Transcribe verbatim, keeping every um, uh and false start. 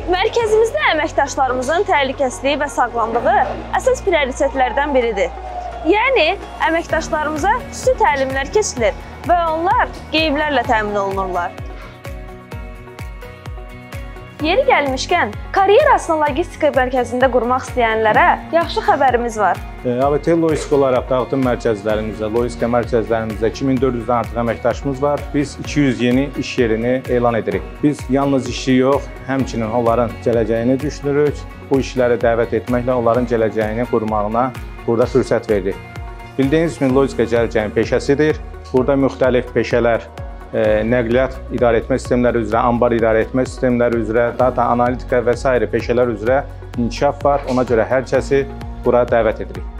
Mərkəzimizdə əməkdaşlarımızın təhlükəsizliyi və sağlamlığı əsas prioritetlərdən biridir. Yəni, əməkdaşlarımıza xüsusi təlimlər keçilir və onlar geyimlərlə təmin olunurlar. Yeri gəlmişkən, karyerasını logistika mərkəzində qurmaq istəyənlərə yaxşı xəbərimiz var. A B T Logistika olaraq dağıtım mərkəzlərimizdə, logistika mərkəzlərimizdə iki min dörd yüzdən artıq əməkdaşımız var. Biz iki yüz yeni iş yerini elan edirik. Biz yalnız işi yox, həmçinin onların gələcəyini düşünürük. Bu işləri dəvət etməklə onların gələcəyini qurmağına burada fürsət veririk. Bildiyiniz kimi, logistika gələcəyin peşəsidir. Burada müxtəlif peşələr, nəqliyyat idarə etmə sistemləri üzrə, anbar idarə etmə sistemləri üzrə, data analitika və s. peşələr üzrə inkişaf var. Ona görə hər kəsi bura dəvət edirik.